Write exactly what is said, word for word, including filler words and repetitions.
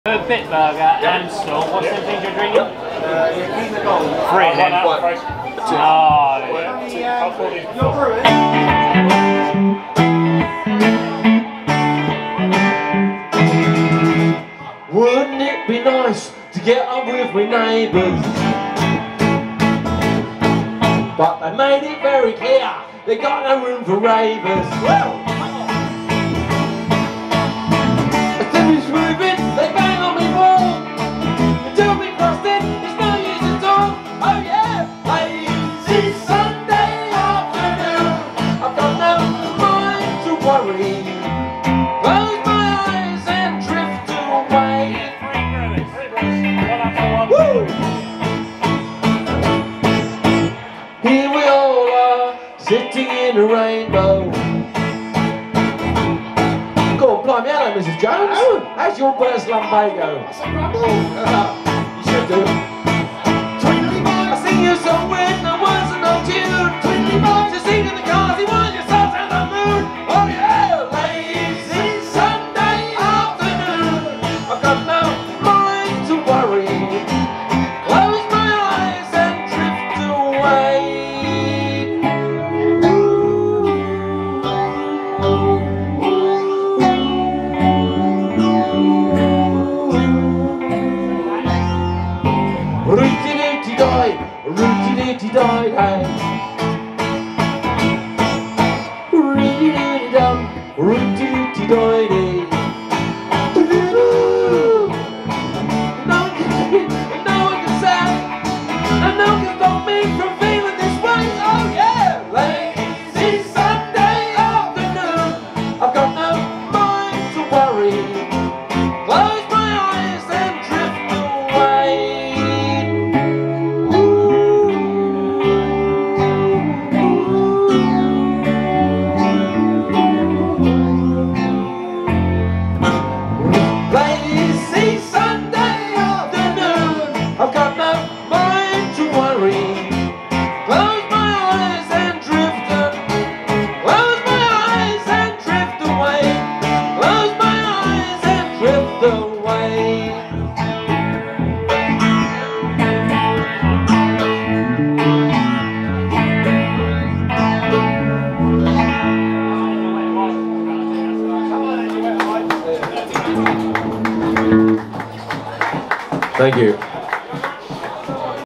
A Bitburger yeah. and Snort. What's yeah. the things you're drinking? Uh, yeah, keep the gold. Three oh, then. One. One. Two. Oh, yeah. Wouldn't it be nice to get on with my neighbours? But they made it very clear they got no room for ravers. Well, here we all are, sitting in a rainbow. Go on, blimey, hello, Missus Jones. Oh. How's your burst lumbago? That's a rumble. You should do. I sing you somewhere, no words and no tune. Twinkly boys, you sing in the cars, you want your stars and the moon. Oh yeah, lazy Sunday afternoon. I've got no mind to worry. Close my eyes and drift away. Rooty-dooty-die, rooty-dooty-die, hey. Rooty-dooty-dum, rooty-dooty-die-dee. No one can, no one can say, and no one can stop me from feeling this way. Oh yeah, lazy Sunday afternoon. I've got no mind to worry. Close my eyes and drift away. Lazy Sunday afternoon, I've got no mind to worry. Close my eyes and drift away. Close my eyes and drift away. Close my eyes and drift away. Thank you.